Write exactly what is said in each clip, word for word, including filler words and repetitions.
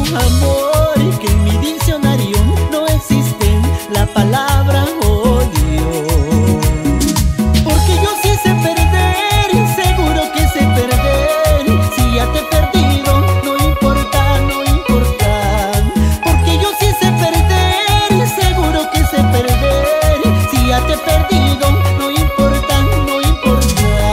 amor que en mi diccionario no existe la palabra odio. Porque yo sí sé perder, seguro que sé perder. Si ya te he perdido, no importa, no importa. Porque yo sí sé perder, seguro que sé perder. Si ya te he perdido, no importa, no importa.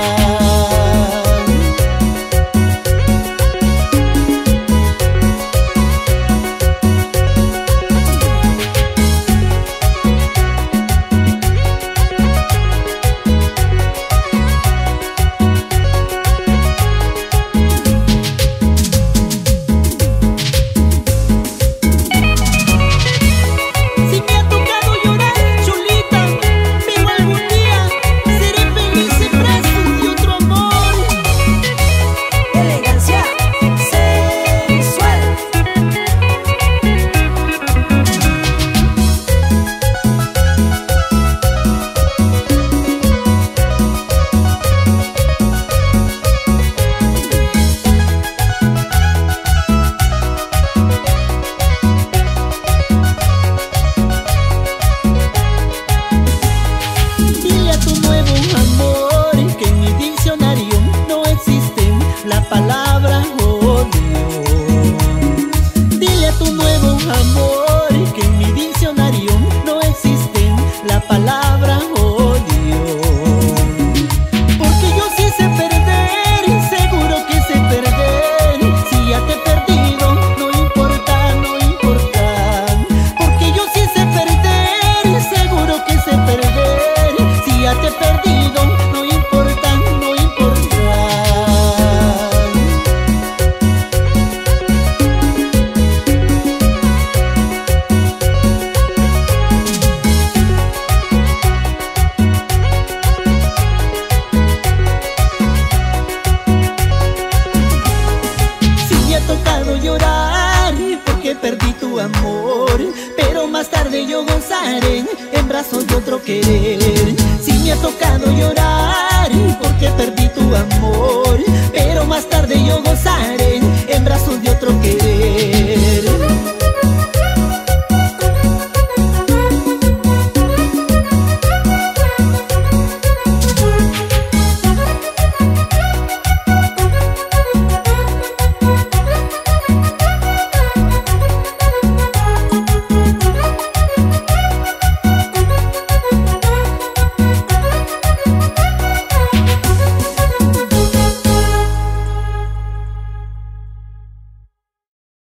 Perdí tu amor, pero más tarde yo gozaré en brazos de otro querer. Si me ha tocado llorar porque perdí tu amor,